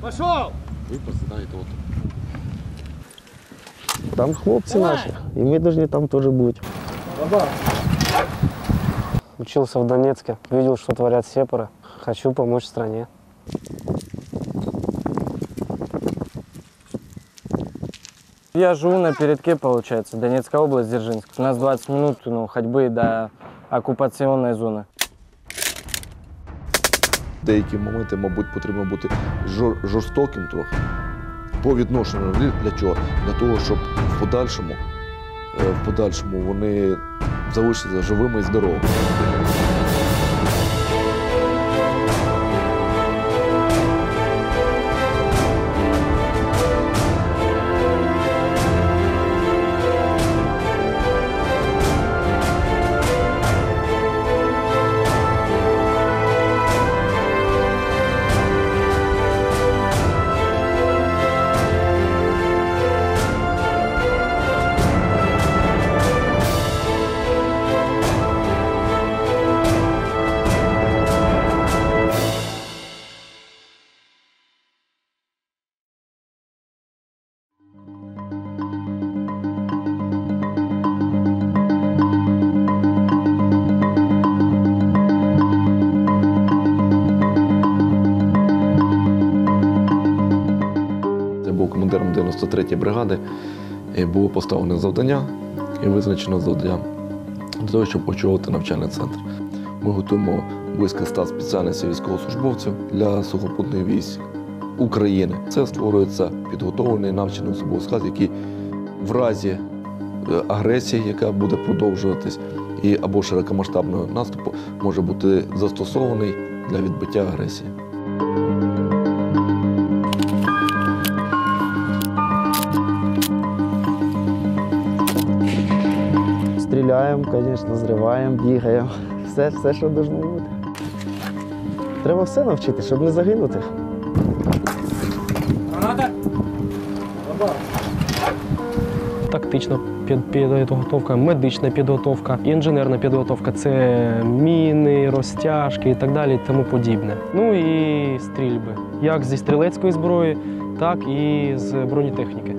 Пошел! Ви посідаєте от. Там хлопці наші, і ми повинні там теж бути. Учился в Донецке, видел, что творят сепары. Хочу помочь стране. Я живу на передке, получается, Донецкая область, Дзержинск. У нас 20 минут ходьбы до оккупационной зоны. Деякі моменти, мабуть, потрібно бути жорстоким трохи. По відношенню для чого? Для того, щоб в подальшому вони залишилися живими і здоровими. Я був командиром 93-ї бригади, і було поставлено завдання і визначено завдання для того, щоб очолити навчальний центр. Ми готуємо близько 100 спеціальностей військовослужбовців для сухопутних військ України. Це створюється підготовлений навчений особовий склад, який в разі агресії, яка буде продовжуватись, або широкомасштабного наступу, може бути застосований для відбиття агресії. Стріляємо, звісно, зриваємо, бігаємо. Все, що має бути. Треба все навчити, щоб не загинути. Тактична підготовка, медична підготовка, інженерна підготовка – це міни, розтяжки і так далі, і тому подібне. Ну і стрільби, як зі стрілецької зброї, так і з бронетехніки.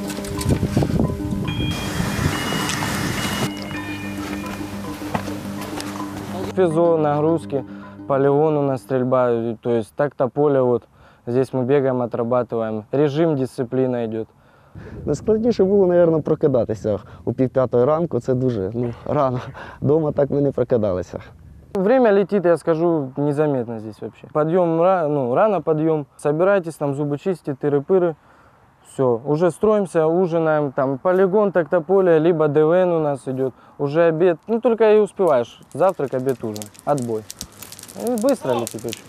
ФИЗО, нагрузки, полигон у нас стрельба, то есть так-то поле, вот здесь мы бегаем, отрабатываем. Режим, дисциплина идет. Найскладніше було, мабуть, прокидатися о 5:30 ранку, це дуже рано. Дома так ми не прокидалися. Время летит, я скажу, незаметно здесь вообще. Подъем, рано подъем, собирайтесь, там зубы чистить, тыры-пыры. Все, уже строимся, ужинаем, там полигон, так-то поле, либо ДВН у нас идет. Уже обед, только и успеваешь. Завтрак, обед, ужин. Отбой. И быстро летит очень.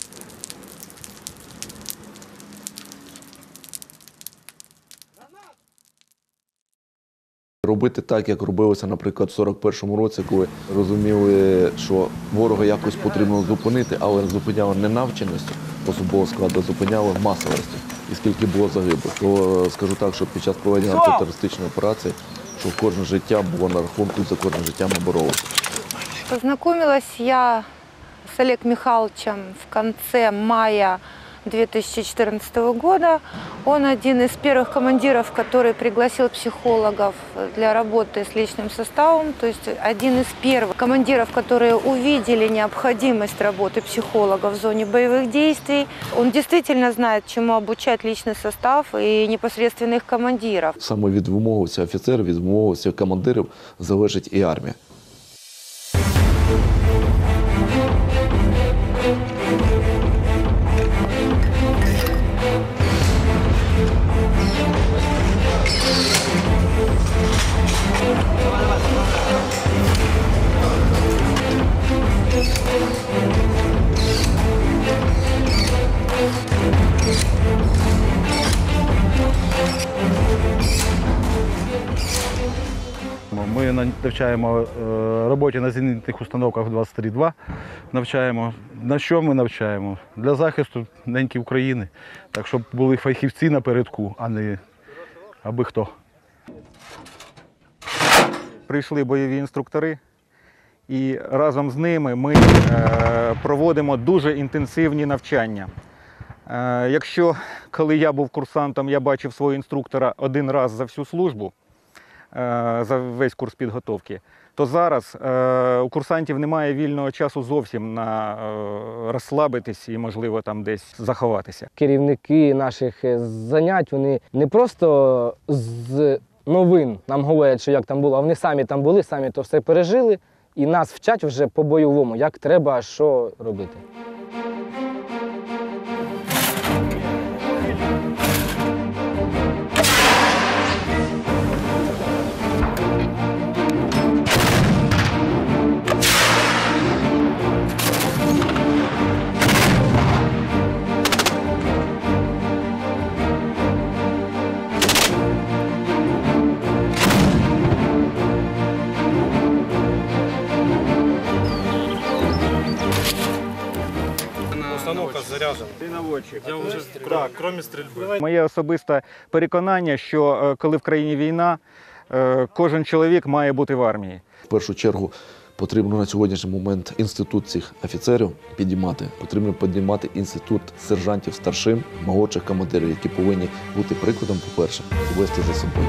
Робити так, як робилося, наприклад, в 41-му році, коли розуміли, що ворога якось потрібно зупинити, але зупиняли не навченістю особового складу, зупиняли масовістю. І скільки було загиблих, то скажу так, що під час проведення антитерористичної операції, що кожне життя було на рахунку, за кожне життя ми боролися. Познакомилась я с Олегом Михайловичем в конце мая 2014 года. Он один из первых командиров, который пригласил психологов для работы с личным составом, то есть один из первых командиров, которые увидели необходимость работы психолога в зоне боевых действий. Он действительно знает, чему обучать личный состав и непосредственных командиров. Саме від вимоги офіцерів, від вимоги командирів залежить і армія. Ми навчаємо роботі на зенітних установках 23-2. Навчаємо. На що ми навчаємо? Для захисту неньки України. Так, щоб були фахівці напередку, а не аби хто. Прийшли бойові інструктори, і разом з ними ми проводимо дуже інтенсивні навчання. Якщо, коли я був курсантом, я бачив свого інструктора один раз за всю службу, за весь курс підготовки, то зараз у курсантів немає вільного часу зовсім на розслабитись і, можливо, там десь заховатися. Керівники наших занять, вони не просто з новин нам говорять, що як там було, а вони самі там були, самі то все пережили, і нас вчать вже по-бойовому, як треба, що робити. Установка заряжена. Ти наводчик. Я уже, кроме стрельбы. Моє особисте переконання, що коли в країні війна, кожен чоловік має бути в армії. В першу чергу потрібно на сьогоднішній момент інститут цих офіцерів підіймати. Потрібно підіймати інститут сержантів старшин, молодших командирів, які повинні бути прикладом, по-перше, і вести за собою.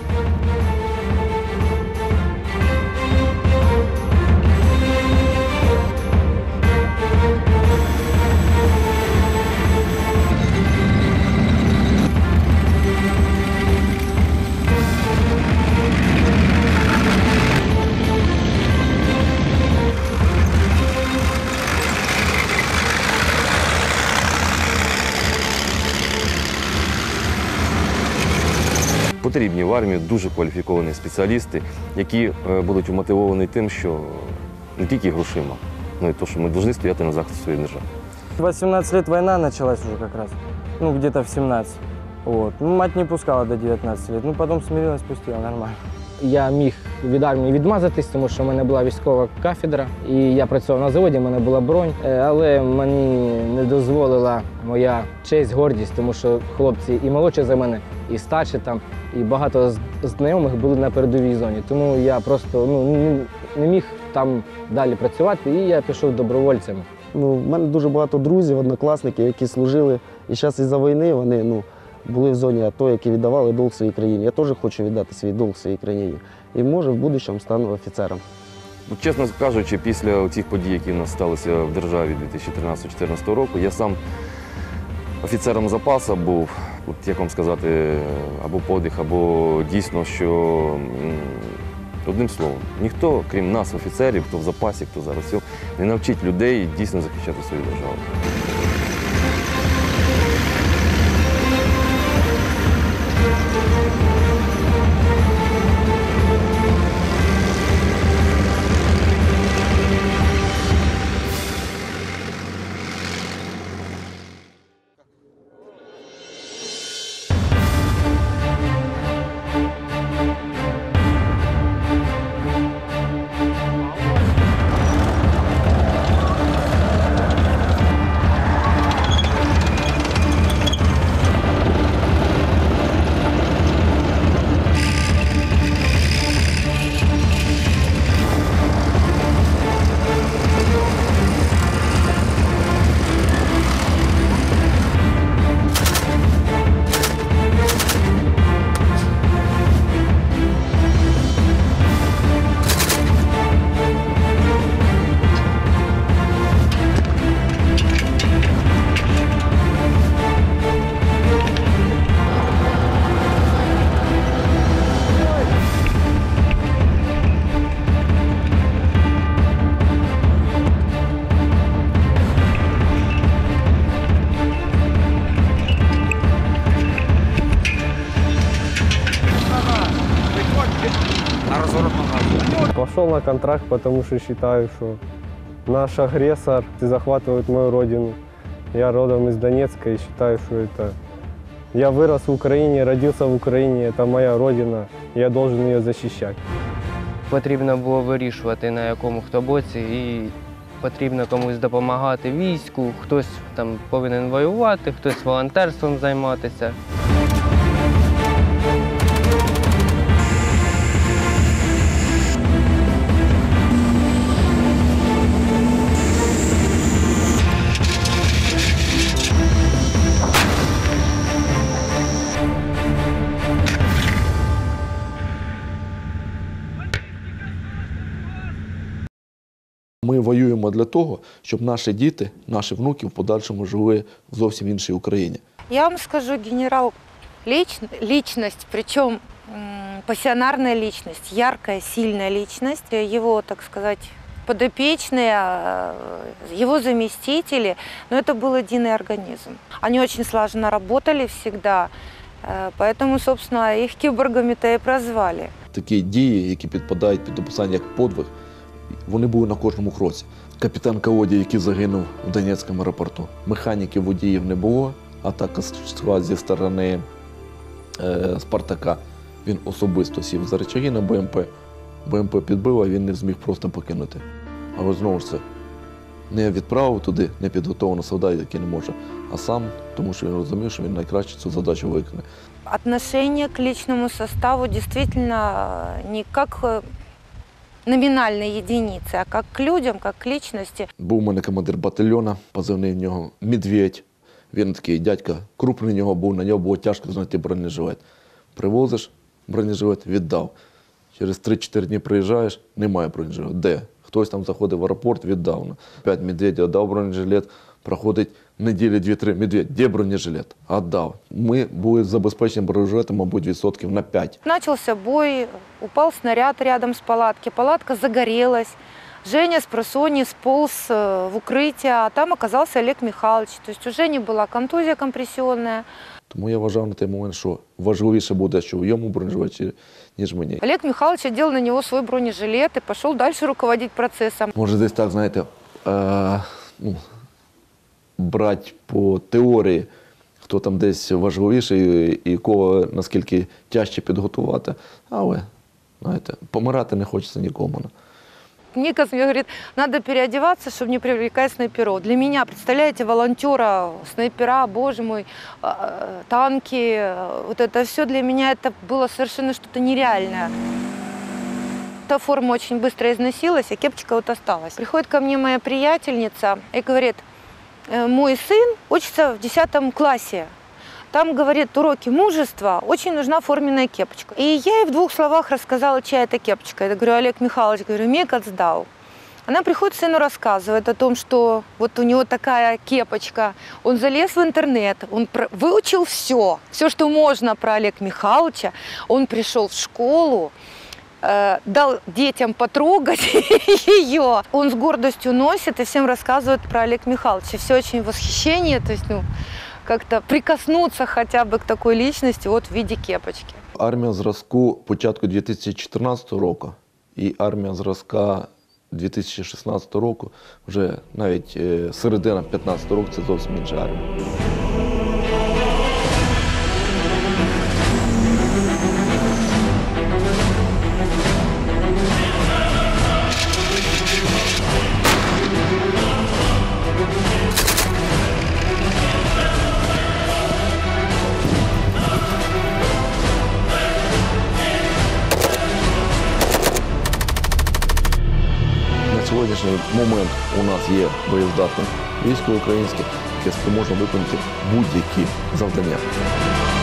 Потрібні в армії дуже кваліфіковані спеціалісти, які будуть мотивовані тим, що не тільки грошима, але й те, що ми повинні стояти на захист своєї держави. 18 лет война началась уже как раз, ну где-то в 17. Вот. Ну, мать не пускала до 19 лет, ну потом смирилась, пустила, нормально. Я міг від армії відмазатись, тому що в мене була військова кафедра, і я працював на заводі, в мене була бронь, але мені не дозволила моя честь, гордість, тому що хлопці і молодші за мене, і старші там, і багато знайомих були на передовій зоні. Тому я просто не міг там далі працювати, і я пішов добровольцем. В мене дуже багато друзів, однокласників, які служили. І зараз із-за війни вони були в зоні АТО, які віддавали долг своїй країні. Я теж хочу віддати свій долг своїй країні. І може в будущому стану офіцером. Чесно кажучи, після цих подій, які в нас сталися в державі 2013-2014 року, я сам офіцером запасу був, от як вам сказати, або подих, або дійсно, що одним словом, ніхто, крім нас, офіцерів, хто в запасі, хто зараз, не навчить людей дійсно захищати свою державу. Пошел на контракт, потому что считаю, что наш агрессор захватывает мою родину. Я родом из Донецка и считаю, что это... Я вырос в Украине, родился в Украине, это моя родина, я должен ее защищать. Потрібно було вирішувати, на якому хто боці, і потрібно комусь допомагати війську, хтось там повинен воювати, хтось волонтерством займатися. робимо для того, щоб наші діти, наші внуки в подальшому жили в зовсім іншій Україні. Я вам скажу, генерал личность, причем пассионарная личность, яркая, сильная личность. Его, так сказать, подопечные, его заместители, но это был единый организм. Они очень слаженно работали всегда, поэтому, собственно, их киборгами-то и прозвали. Такі дії, які підпадають під описання як подвиг, вони були на кожному кроці. Капітан Колодій, який загинув в Донецькому аеропорту. Механіків, водіїв не було, атака зі сторони Спартака. Він особисто сів за рычаги на БМП. БМП підбив, а він не зміг просто покинути. Але знову ж це, не відправив туди непідготовленого солдата, який не може, а сам, тому що він розумів, що він найкраще цю задачу виконає. Отношение к личному составу действительно не как номинальной единицы, а как к людям, как к личности. Був у мене командир батальйону, позивний в нього «Медведь». Він такий дядька, крупний нього був, на нього було тяжко знайти бронежилет. Привозиш бронежилет, віддав. Через 3-4 дні приїжджаєш, немає бронежилета. Де? Хтось там заходив в аеропорт, віддав. Опять Медведя віддав бронежилет, проходить неділі 2-3. Медведь, де бронежилет? Віддав. Ми були забезпечені бронежилетом, мабуть, відсотків на 5. Начался бой, упал снаряд рядом с палаткой, палатка загорелась. Женя с просонья сполз в укрытие, а там оказался Олег Михайлович. То есть у Жени была контузия компрессионная. Тому я вважав на той момент, що важливіше буде, що в йому бронежилет, ніж мені. Олег Михайлович одел на него свой бронежилет и пошел дальше руководить процессом. Може десь так, знаєте, брати по теорії, хто там десь важливіший і кого наскільки тяжче підготувати. Але, знаєте, помирати не хочеться нікому. Никас мне говорит, надо переодеваться, чтобы не привлекать снайперов. Для меня, представляете, волонтера, снайпера, боже мой, танки, вот это все для меня это было совершенно что-то нереальное. Эта форма очень быстро износилась, а кепочка вот осталась. Приходит ко мне моя приятельница и говорит, мой сын учится в 10 классе. Там, говорит, уроки мужества, очень нужна форменная кепочка. И я ей в 2 словах рассказала, чья это кепочка. Я говорю, Олег Михайлович, говорю, Мекац дал. Она приходит, сыну рассказывает о том, что вот у него такая кепочка. Он залез в интернет, он выучил все, что можно про Олега Михайловича. Он пришел в школу, дал детям потрогать ее. Он с гордостью носит и всем рассказывает про Олега Михайловича. Все очень восхищение, то есть, как-то прикоснуться хотя бы к такой личности вот в виде кепочки. Армія зразку початку 2014 року і армія зразка 2016 року, вже навіть середина 2015 року, це зовсім інша армія. На сьогоднішній момент у нас є боєздатне військо українське, яке спроможне виконати будь-які завдання.